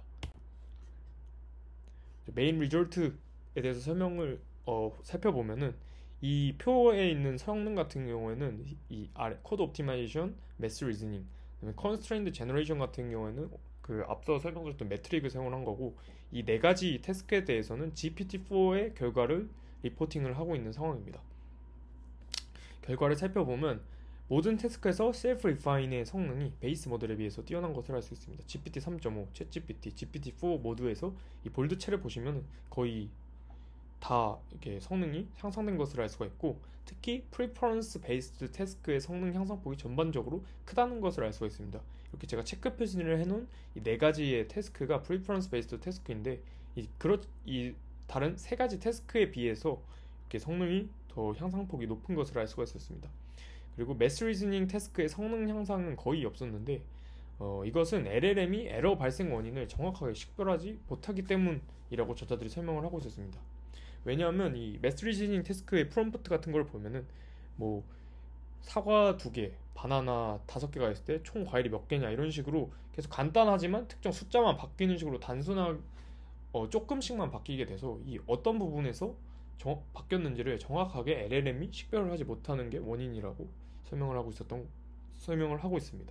메인 리졸트에 대해서 설명을 어, 살펴보면은 이 표에 있는 성능 같은 경우에는 이 아래 코드 옵티마이제이션, 매스 리즈닝, 그다음에 컨스트레인트 제너레이션 같은 경우에는 그 앞서 설명드렸던 매트릭을 사용한 거고 이 네 가지 태스크에 대해서는 지피티 사의 결과를 리포팅을 하고 있는 상황입니다. 결과를 살펴보면 모든 태스크에서 셀프 리파인의 성능이 베이스 모델에 비해서 뛰어난 것을 알 수 있습니다. 지피티 삼 점 오, 챗지피티, 지피티 사 모두에서 이 볼드체를 보시면 거의 다 이렇게 성능이 향상된 것을 알 수가 있고 특히 프리퍼런스 베이스드 태스크의 성능 향상폭이 전반적으로 크다는 것을 알 수가 있습니다. 이렇게 제가 체크 표시를 해놓은 이 네 가지의 태스크가 프리퍼런스 베이스드 태스크인데 이, 그렇, 이 다른 세 가지 태스크에 비해서 이렇게 성능이 더 향상폭이 높은 것을 알 수가 있었습니다. 그리고 매스 리즈닝 태스크의 성능 향상은 거의 없었는데 어, 이것은 엘엘엠이 에러 발생 원인을 정확하게 식별하지 못하기 때문이라고 저자들이 설명을 하고 있었습니다. 왜냐하면 이 매스 리즈닝 태스크의 프롬프트 같은 걸 보면은 뭐 사과 두 개, 바나나 다섯 개가 있을 때 총 과일이 몇 개냐 이런 식으로 계속 간단하지만 특정 숫자만 바뀌는 식으로 단순하게 어, 조금씩만 바뀌게 돼서 이 어떤 부분에서 정, 바뀌었는지를 정확하게 엘엘엠이 식별을 하지 못하는 게 원인이라고 설명을 하고 있었던 설명을 하고 있습니다.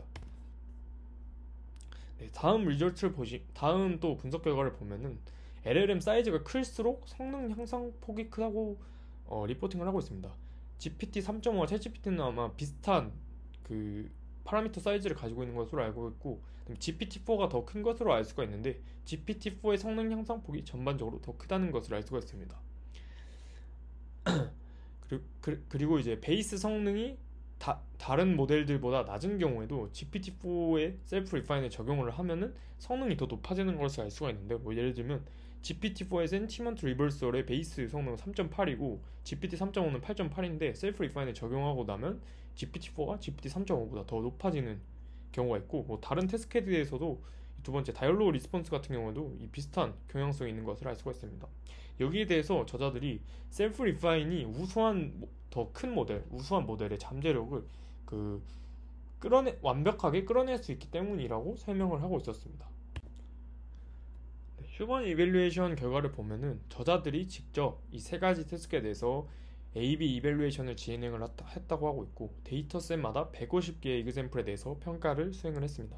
네, 다음 리저트를 보시, 다음 또 분석 결과를 보면은 엘엘엠 사이즈가 클수록 성능 향상 폭이 크다고 어, 리포팅을 하고 있습니다. 지피티 삼 점 오와 챗지피티는 아마 비슷한 그 파라미터 사이즈를 가지고 있는 것으로 알고 있고, 지피티 포가 더 큰 것으로 알 수가 있는데 지피티 포의 성능 향상 폭이 전반적으로 더 크다는 것을 알 수가 있습니다. 그리고 이제 베이스 성능이 다, 다른 모델들보다 낮은 경우에도 지피티 포의 셀프 리파인에 적용을 하면은 성능이 더 높아지는 것을 알 수가 있는데, 뭐 예를 들면 지피티 포의 센티먼트 리버설의 베이스 성능은 삼 점 팔이고 지피티 삼 점 오는 팔 점 팔인데 셀프 리파인에 적용하고 나면 지피티 포가 지피티 삼 점 오보다 더 높아지는 경우가 있고, 뭐 다른 테스트캐드에서도 두 번째 다이얼로그 리스폰스 같은 경우에도 이 비슷한 경향성이 있는 것을 알 수가 있습니다. 여기에 대해서 저자들이 셀프 리파인이 우수한 더 큰 모델, 우수한 모델의 잠재력을 그 끌어내 완벽하게 끌어낼 수 있기 때문이라고 설명을 하고 있었습니다. 네, 휴먼 이밸류에이션 결과를 보면은 저자들이 직접 이 세 가지 테스트에 대해서 에이비 이밸류에이션을 진행을 했다고 하고 있고, 데이터셋마다 백오십 개의 이그샘플에 대해서 평가를 수행을 했습니다.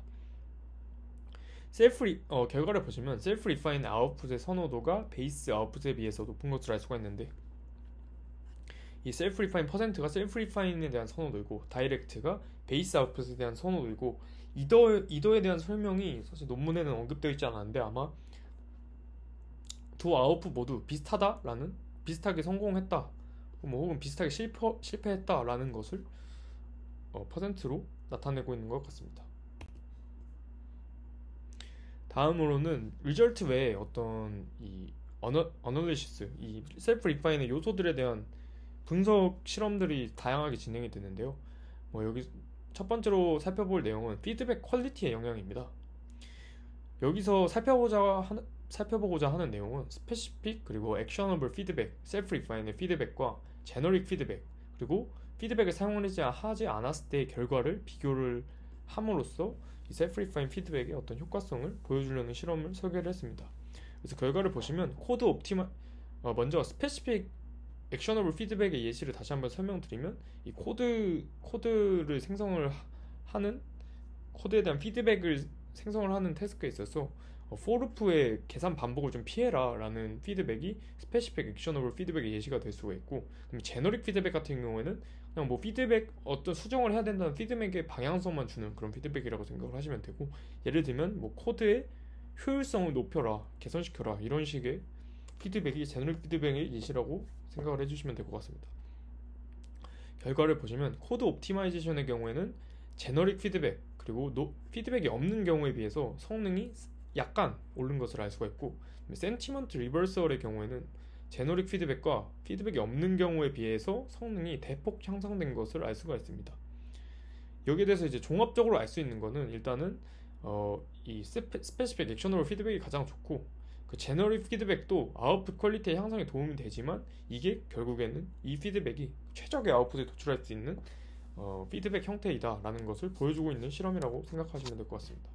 셀프 리, 어, 결과를 보시면 셀프 리파인 아웃풋의 선호도가 베이스 아웃풋에 비해서 높은 것을 알 수가 있는데, 이 셀프 리파인 퍼센트가 셀프 리파인에 대한 선호도이고 다이렉트가 베이스 아웃풋에 대한 선호도이고, 이더, 이더에 대한 설명이 사실 논문에는 언급되어 있지 않았는데 아마 두 아웃풋 모두 비슷하다라는, 비슷하게 성공했다, 뭐 혹은 비슷하게 실패, 실패했다라는 것을 어, 퍼센트로 나타내고 있는 것 같습니다. 다음으로는 리절트 외에 어떤 이 어너, 어널리시스, 이 셀프 리파인의 요소들에 대한 분석 실험들이 다양하게 진행이 되는데요. 뭐 여기 첫 번째로 살펴볼 내용은 피드백 퀄리티의 영향입니다. 여기서 살펴보자 하는, 살펴보고자 하는 내용은 스페시픽 그리고 액셔너블 피드백, 셀프 리파인의 피드백과 제너릭 피드백, 그리고 피드백을 사용하지 하지 않았을 때의 결과를 비교를 함으로써 이 셀프 리파인 피드백의 어떤 효과성을 보여주려는 실험을 설계를 했습니다. 그래서 결과를 보시면 코드 옵티마 어, 먼저 스페시픽 액셔너블 피드백의 예시를 다시 한번 설명드리면, 이 코드 코드를 생성을 하는 코드에 대한 피드백을 생성을 하는 태스크에 있어서 어, 포르프의 계산 반복을 좀 피해라 라는 피드백이 스페시픽 액셔너블 피드백의 예시가 될 수가 있고, 그럼 제너릭 피드백 같은 경우에는 그냥 뭐 피드백 어떤 수정을 해야 된다는 피드백의 방향성만 주는 그런 피드백이라고 생각을 하시면 되고, 예를 들면 뭐 코드의 효율성을 높여라, 개선시켜라, 이런 식의 피드백이 제너릭 피드백의 예시라고 생각을 해주시면 될 것 같습니다. 결과를 보시면 코드 옵티마이제이션의 경우에는 제너릭 피드백 그리고 노, 피드백이 없는 경우에 비해서 성능이 약간 오른 것을 알 수가 있고, 센티먼트 리버설의 경우에는 제너릭 피드백과 피드백이 없는 경우에 비해서 성능이 대폭 향상된 것을 알 수가 있습니다. 여기에 대해서 이제 종합적으로 알 수 있는 거는 일단은 어, 이 스페시픽 액셔너블 피드백이 가장 좋고, 그 제너릭 피드백도 아웃풋 퀄리티의 향상에 도움이 되지만 이게 결국에는 이 피드백이 최적의 아웃풋에 도출할 수 있는 어, 피드백 형태이다 라는 것을 보여주고 있는 실험이라고 생각하시면 될 것 같습니다.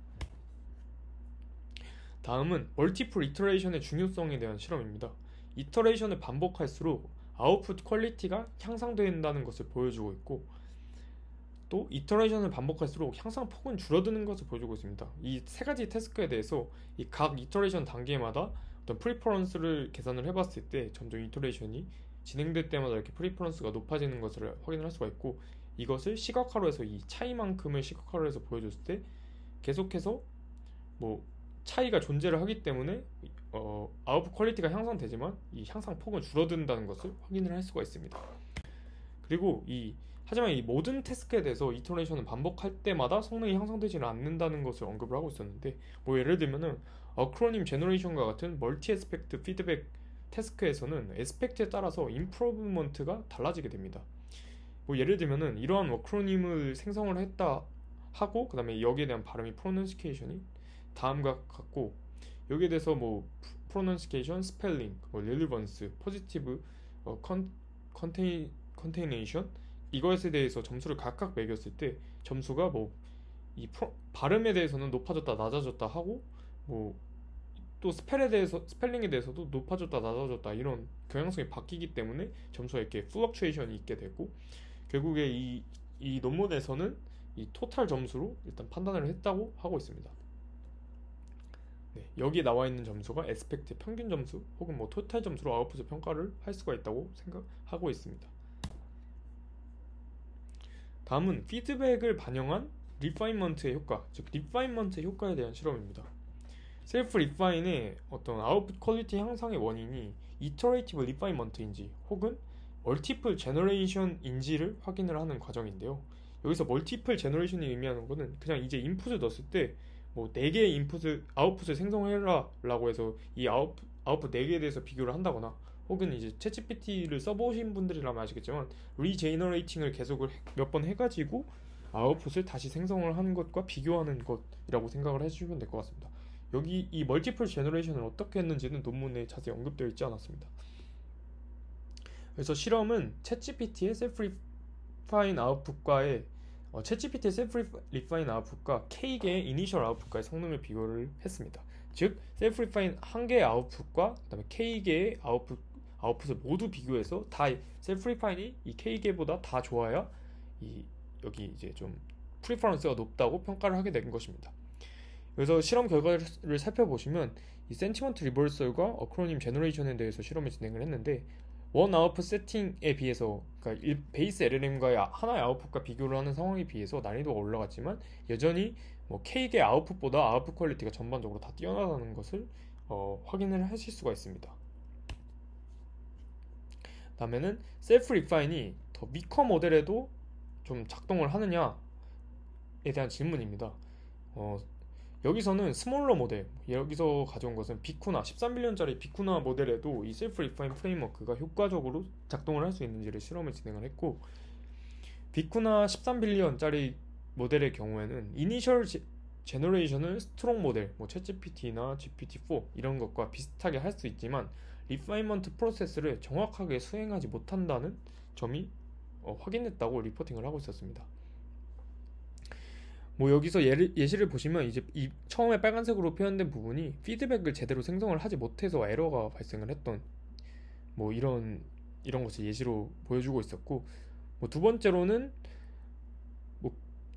다음은 멀티플 이터레이션의 중요성에 대한 실험입니다. 이터레이션을 반복할수록 아웃풋 퀄리티가 향상된다는 것을 보여주고 있고, 또 이터레이션을 반복할수록 향상 폭은 줄어드는 것을 보여주고 있습니다. 이 세 가지 태스크에 대해서 이 각 이터레이션 단계마다 어떤 프리퍼런스를 계산을 해봤을 때 점점 이터레이션이 진행될 때마다 이렇게 프리퍼런스가 높아지는 것을 확인을 할 수가 있고, 이것을 시각화로 해서 이 차이만큼을 시각화로 해서 보여줬을 때 계속해서 뭐 차이가 존재를 하기 때문에 어, 아웃풋 퀄리티가 향상되지만 이 향상 폭은 줄어든다는 것을 확인을 할 수가 있습니다. 그리고 이 하지만 이 모든 태스크에 대해서 이터레이션을 반복할 때마다 성능이 향상되지는 않는다는 것을 언급을 하고 있었는데, 뭐 예를 들면은 어크로님 제너레이션과 같은 멀티 에스펙트 피드백 태스크에서는 에스펙트에 따라서 임프로브먼트가 달라지게 됩니다. 뭐 예를 들면은 이러한 어크로님을 생성을 했다 하고 그 다음에 여기에 대한 발음이 프로넌시케이션이 다음과 같고, 여기에 대해서 뭐 프로넌시케이션, 스펠링, 뭐 릴리번스, 포지티브, 어, 컨, 컨테이, 컨테이네이션 이것에 대해서 점수를 각각 매겼을 때 점수가 뭐 이 발음에 대해서는 높아졌다 낮아졌다 하고, 뭐 또 스펠에 대해서 스펠링에 대해서도 높아졌다 낮아졌다 이런 경향성이 바뀌기 때문에 점수가 이렇게 플럭추에이션이 있게 되고, 결국에 이, 이 논문에서는 이 토탈 점수로 일단 판단을 했다고 하고 있습니다. 네, 여기에 나와 있는 점수가 에스펙트 평균 점수 혹은 뭐 토탈 점수로 아웃풋을 평가를 할 수가 있다고 생각하고 있습니다. 다음은 피드백을 반영한 리파인먼트의 효과, 즉 리파인먼트의 효과에 대한 실험입니다. 셀프 리파인의 어떤 아웃풋 퀄리티 향상의 원인이 이터레이티브 리파인먼트인지 혹은 멀티플 제너레이션인지를 확인을 하는 과정인데요. 여기서 멀티플 제너레이션이 의미하는 거는 그냥 이제 인풋을 넣었을 때 뭐 네 개의 인풋을 아웃풋을 생성해라 라고 해서 이 아웃풋, 아웃풋 네 개에 대해서 비교를 한다거나 혹은 이제 챗지피티를 써보신 분들이라면 아시겠지만 리제너레이팅을 계속 몇 번 해가지고 아웃풋을 다시 생성을 하는 것과 비교하는 것이라고 생각을 해주시면 될 것 같습니다. 여기 이 멀티플 제너레이션을 어떻게 했는지는 논문에 자세히 언급되어 있지 않았습니다. 그래서 실험은 챗지피티의 셀프 리파인 아웃풋과의 어, 챗지피티의 셀프 리파인 아웃풋과 K개의 이니셜 아웃풋과의 성능을 비교를 했습니다. 즉 셀프 리파인 한 개의 아웃풋과 그다음에 K개의 아웃풋 아웃풋을 모두 비교해서 다 셀프 리파인이 이 K개보다 다 좋아야 이 여기 이제 좀 프리퍼런스가 높다고 평가를 하게 된 것입니다. 그래서 실험 결과를 살펴보시면 이 센티먼트 리버설과 어크로님 제너레이션에 대해서 실험을 진행을 했는데 원 아웃풋 세팅에 비해서 그러니까 베이스 엘엘엠과의 하나의 아웃풋과 비교를 하는 상황에 비해서 난이도가 올라갔지만 여전히 뭐 K개 아웃풋보다 아웃풋 퀄리티가 전반적으로 다 뛰어나다는 것을 어, 확인을 하실 수가 있습니다. 다음에는 셀프 리파인이 더 위커 모델에도 좀 작동을 하느냐에 대한 질문입니다. 어, 여기서는 스몰러 모델, 여기서 가져온 것은 비쿠나 십삼 빌리언짜리 비쿠나 모델에도 이 셀프 리파인 프레임워크가 효과적으로 작동을 할 수 있는지를 실험을 진행을 했고, 비쿠나 십삼 빌리언짜리 모델의 경우에는 이니셜 제너레이션을 스트롱 모델, 뭐 챗지피티나 지피티 사 이런 것과 비슷하게 할 수 있지만 리파인먼트 프로세스를 정확하게 수행하지 못한다는 점이 어, 확인됐다고 리포팅을 하고 있었습니다. 뭐 여기서 예를, 예시를 보시면 이제 이 처음에 빨간색으로 표현된 부분이 피드백을 제대로 생성을 하지 못해서 에러가 발생을 했던 뭐 이런 이런 것을 예시로 보여주고 있었고, 뭐 두 번째로는 뭐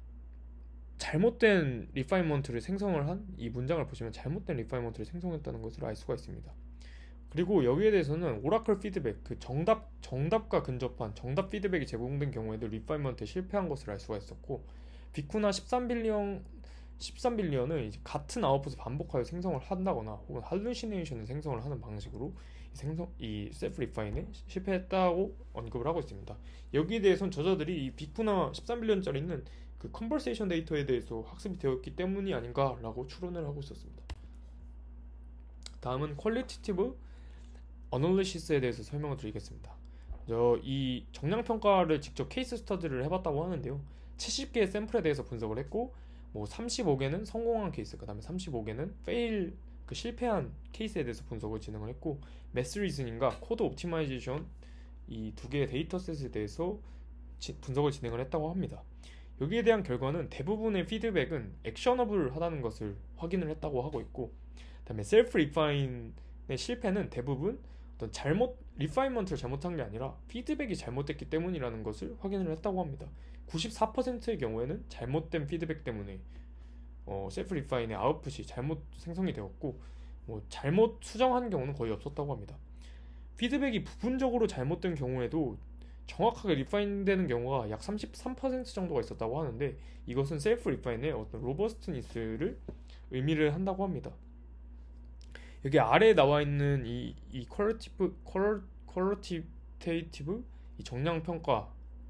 잘못된 리파인먼트를 생성을 한 이 문장을 보시면 잘못된 리파인먼트를 생성했다는 것을 알 수가 있습니다. 그리고 여기에 대해서는 오라클 피드백, 그 정답 정답과 근접한 정답 피드백이 제공된 경우에도 리파인먼트에 실패한 것을 알 수가 있었고, 비쿠나 십삼 빌리언 십삼 빌리언은 이제 같은 아웃풋을 반복하여 생성을 한다거나 혹은 할루시네이션을 생성을 하는 방식으로 이 생성 이 셀프 리파인에 실패했다고 언급을 하고 있습니다. 여기에 대해서는 저자들이 이 비쿠나 십삼 빌리언짜리는 그 컨버세이션 데이터에 대해서 학습이 되었기 때문이 아닌가라고 추론을 하고 있었습니다. 다음은 퀄리티티브 어널리시스에 대해서 설명을 드리겠습니다. 저 이 정량 평가를 직접 케이스 스터디를 해봤다고 하는데요. 칠십 개의 샘플에 대해서 분석을 했고, 뭐 삼십오 개는 성공한 케이스, 그 다음에 삼십오 개는 페일, 그 실패한 케이스에 대해서 분석을 진행을 했고, 매스 리즈닝과 코드 옵티마이제이션 이 두 개의 데이터셋에 대해서 지, 분석을 진행을 했다고 합니다. 여기에 대한 결과는 대부분의 피드백은 액셔너블 하다는 것을 확인을 했다고 하고 있고, 그 다음에 셀프 리파인의 실패는 대부분 어떤 잘못 리파인먼트를 잘못한 게 아니라 피드백이 잘못됐기 때문이라는 것을 확인을 했다고 합니다. 구십사 퍼센트의 경우에는 잘못된 피드백 때문에 어, 셀프 리파인의 아웃풋이 잘못 생성이 되었고, 뭐 잘못 수정한 경우는 거의 없었다고 합니다. 피드백이 부분적으로 잘못된 경우에도 정확하게 리파인되는 경우가 약 삼십삼 퍼센트 정도가 있었다고 하는데, 이것은 셀프 리파인의 어떤 로버스트니스를 의미를 한다고 합니다. 여기 아래에 나와 있는 이, 이 퀄리티브, 퀄리티테이티브 이 정량 평가에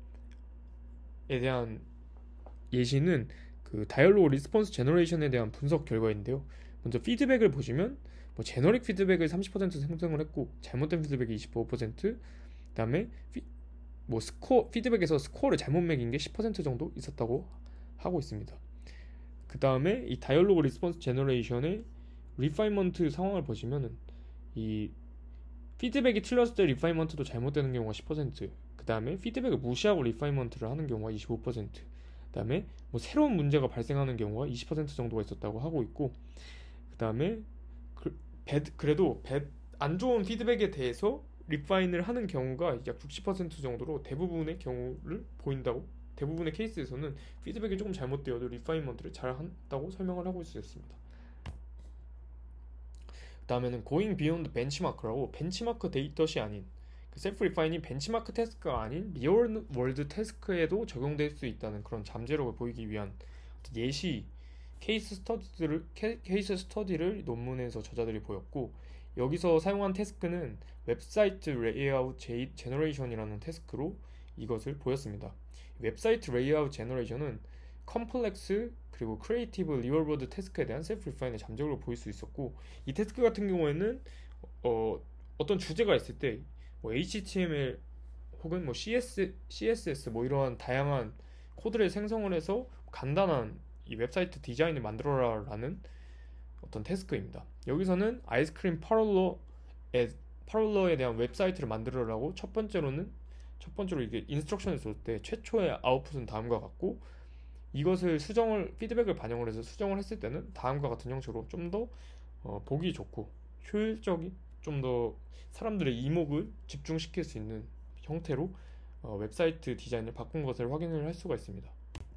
대한 예시는 그 다이얼로그 리스폰스 제너레이션에 대한 분석 결과인데요. 먼저 피드백을 보시면 뭐 제너릭 피드백을 삼십 퍼센트 생성을 했고, 잘못된 피드백이 이십오 퍼센트, 그다음에 피, 뭐 스코어 피드백에서 스코어를 잘못 매긴 게 십 퍼센트 정도 있었다고 하고 있습니다. 그 다음에 이 다이얼로그 리스폰스 제너레이션의 리파인먼트 상황을 보시면은 이 피드백이 틀렸을 때 리파인먼트도 잘못되는 경우가 십 퍼센트, 그 다음에 피드백을 무시하고 리파인먼트를 하는 경우가 이십오 퍼센트, 그 다음에 뭐 새로운 문제가 발생하는 경우가 이십 퍼센트 정도가 있었다고 하고 있고, 그 다음에 그, 배드, 그래도 배, 안 좋은 피드백에 대해서 리파인을 하는 경우가 약 육십 퍼센트 정도로 대부분의 경우를 보인다고 대부분의 케이스에서는 피드백이 조금 잘못되어도 리파인먼트를 잘 한다고 설명을 하고 있었습니다. 그 다음에는 Going Beyond Benchmark라고 벤치마크 데이터시 아닌 그 셀프 리파인이 벤치마크 태스크가 아닌 리얼 월드 태스크에도 적용될 수 있다는 그런 잠재력을 보이기 위한 예시 케이스 스터디를 케이스 스터디를 논문에서 저자들이 보였고, 여기서 사용한 태스크는 웹사이트 레이아웃 제너레이션이라는 태스크로 이것을 보였습니다. 웹사이트 레이아웃 제너레이션은 컴플렉스 그리고 크리에이티브 리얼월드 태스크에 대한 셀프 리파인의 잠재력을 보일 수 있었고, 이 태스크 같은 경우에는 어, 어떤 주제가 있을 때 뭐 에이치티엠엘 혹은 뭐 씨에스, 씨에스에스 뭐 이러한 다양한 코드를 생성을 해서 간단한 이 웹사이트 디자인을 만들어라 라는 어떤 태스크입니다. 여기서는 아이스크림 파롤러에, 파롤러에 대한 웹사이트를 만들어라고 첫 번째로는 첫 번째로 이게 인스트럭션을 줬을 때 최초의 아웃풋은 다음과 같고, 이것을 수정을 피드백을 반영을 해서 수정을 했을 때는 다음과 같은 형식으로 좀 더 어, 보기 좋고 효율적인, 좀 더 사람들의 이목을 집중시킬 수 있는 형태로 어, 웹사이트 디자인을 바꾼 것을 확인을 할 수가 있습니다.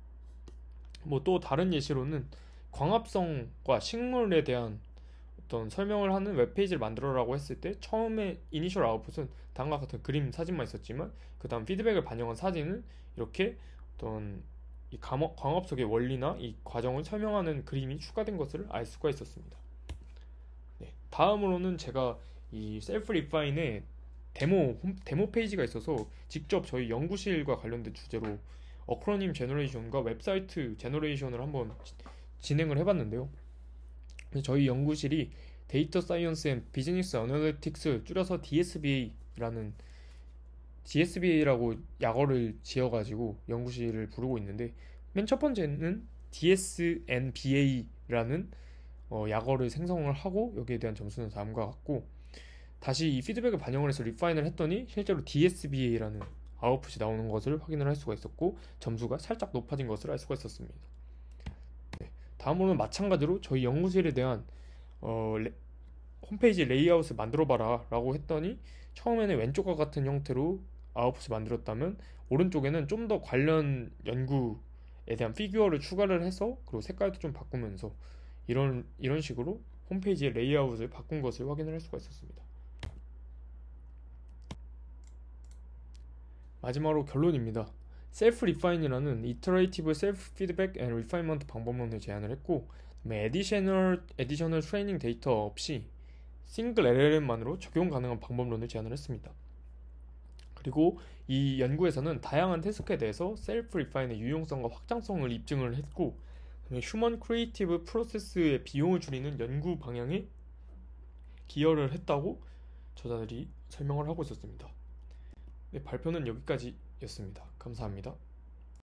뭐 또 다른 예시로는 광합성과 식물에 대한 어떤 설명을 하는 웹페이지를 만들어라고 했을 때 처음에 이니셜 아웃풋은 다음과 같은 그림 사진만 있었지만 그 다음 피드백을 반영한 사진은 이렇게 어떤 이 광합성의 원리나 이 과정을 설명하는 그림이 추가된 것을 알 수가 있었습니다. 네, 다음으로는 제가 이 셀프 리파인의 데모 데모 페이지가 있어서 직접 저희 연구실과 관련된 주제로 어크로님 제너레이션과 웹사이트 제너레이션을 한번 지, 진행을 해봤는데요. 저희 연구실이 데이터 사이언스 앤 비즈니스 어널리틱스 줄여서 디에스비에이라는 디에스비에이라고 약어를 지어가지고 연구실을 부르고 있는데, 맨 첫 번째는 디에스엔비에이라는 어, 약어를 생성을 하고 여기에 대한 점수는 다음과 같고, 다시 이 피드백을 반영을 해서 리파인을 했더니 실제로 디에스비에이라는 아웃풋이 나오는 것을 확인을 할 수가 있었고 점수가 살짝 높아진 것을 알 수가 있었습니다. 네, 다음으로는 마찬가지로 저희 연구실에 대한 어, 레, 홈페이지 레이아웃을 만들어봐라 라고 했더니 처음에는 왼쪽과 같은 형태로 아웃풋을 만들었다면 오른쪽에는 좀 더 관련 연구에 대한 피규어를 추가를 해서 그리고 색깔도 좀 바꾸면서 이런 이런 식으로 홈페이지의 레이아웃을 바꾼 것을 확인을 할 수가 있었습니다. 마지막으로 결론입니다. 셀프 리파인이라는 이터레이티브 셀프 피드백 앤 리파인먼트 방법론을 제안을 했고, 에디셔널 에디셔널 트레이닝 데이터 없이 싱글 엘엘엠만으로 적용 가능한 방법론을 제안을 했습니다. 그리고 이 연구에서는 다양한 태스크에 대해서 셀프 리파인의 유용성과 확장성을 입증을 했고, 휴먼 크리에이티브 프로세스의 비용을 줄이는 연구 방향에 기여를 했다고 저자들이 설명을 하고 있었습니다. 네, 발표는 여기까지였습니다. 감사합니다.